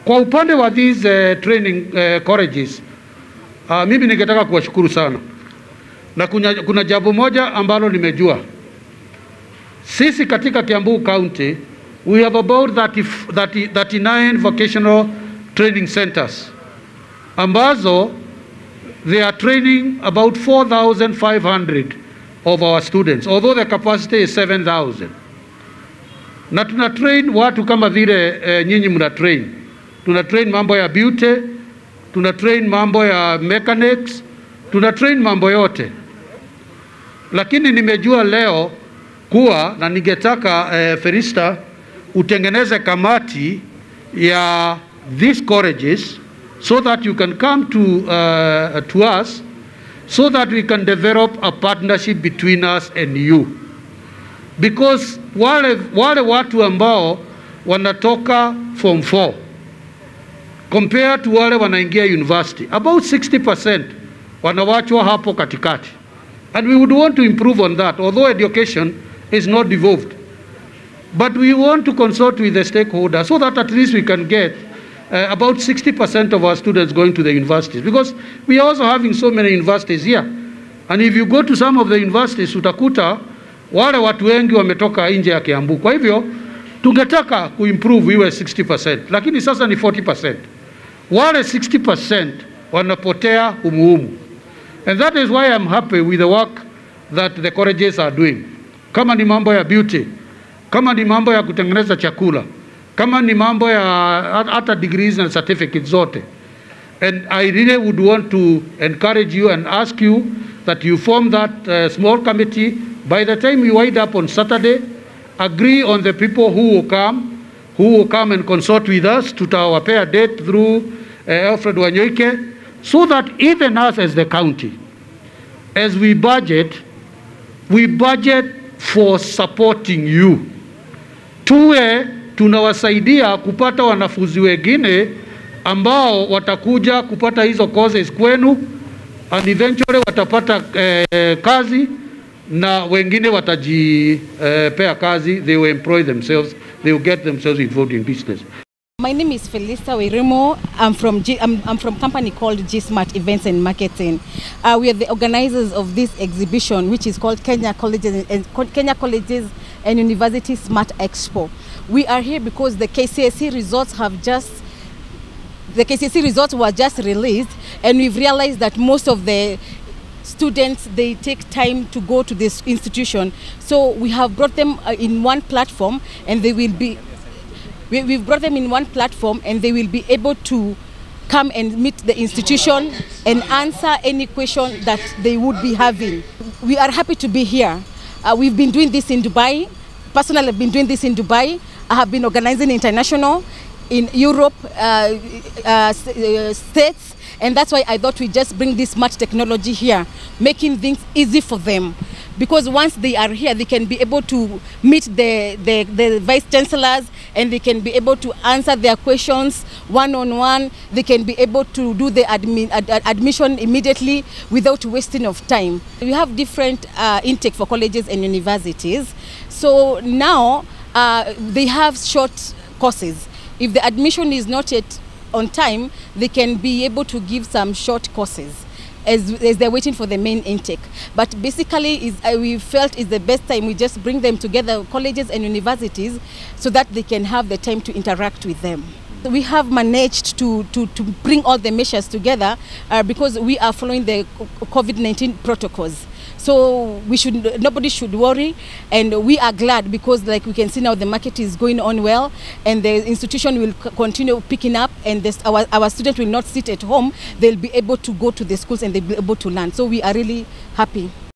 Kwa upande wa these training colleges, mimi ningetaka kuwashukuru sana. Na kuna jambo moja ambalo nimejua. Sisi katika Kiambu County, we have about 39 vocational training centers. Ambazo, they are training about 4,500 of our students, although the capacity is 7,000. Na tuna train watu kama vile nyinyi mna train. Tuna train mambo ya beauty, tuna train mambo ya mechanics, tuna train mambo yote. Lakini nimejua leo kuwa na ningetaka Ferista utengeneze kamati ya these colleges so that you can come to us so that we can develop a partnership between us and you. Because wale watu ambao wanatoka form 4 compared to wale wanaingia university, about 60% wanawachwa hapo katikati. And we would want to improve on that, although education is not devolved. But we want to consult with the stakeholders so that at least we can get about 60% of our students going to the universities. Because we are also having so many universities here. And if you go to some of the universities, utakuta wale watu wengi wametoka nje ya Kiambu. Kwa hivyo, tungetaka kuimprove iwe 60%. Lakini sasa ni 40%. Wale 60% wanapotea umuhumu. And that is why I'm happy with the work that the colleges are doing. Kama ni mambo ya beauty, kama ni mambo ya kutengeneza chakula, kama ni mambo ya hata degrees and certificates zote. And I really would want to encourage you and ask you that you form that small committee. By the time we wind up on Saturday, agree on the people who will come and consult with us to tutawapea a date through Alfred Wanyoike, so that even us as the county, as we budget for supporting you. Tuwe tunawasaidia kupata wanafunzi wengine ambao watakuja kupata hizo courses kwenu, and eventually watapata kazi na wengine watajipea kazi. They will employ themselves, they will get themselves involved in business. My name is Felista Werimo. I'm from a company called G-Smart Events and Marketing. We are the organizers of this exhibition, which is called Kenya Colleges and Universities Smart Expo. We are here because the KCSE results were just released, and we've realized that most of the students, they take time to go to this institution. So we have brought them in one platform, and they will be we've brought them in one platform, and they will be able to come and meet the institution and answer any question that they would be having. We are happy to be here. We've been doing this in Dubai. Personally, I've been doing this in Dubai. I have been organizing international in Europe, States, and that's why I thought we just bring this smart technology here, making things easy for them. Because once they are here, they can be able to meet the vice chancellors, and they can be able to answer their questions one-on-one. They can be able to do the admission immediately without wasting of time. We have different intake for colleges and universities. So now they have short courses. If the admission is not yet on time, they can be able to give some short courses as they're waiting for the main intake. But basically, we felt it's the best time we just bring them together, colleges and universities, so that they can have the time to interact with them. We have managed to bring all the measures together because we are following the COVID-19 protocols. So nobody should worry, and we are glad because, like we can see now, the market is going on well, and the institution will continue picking up, and our students will not sit at home. They'll be able to go to the schools and they'll be able to learn. So we are really happy.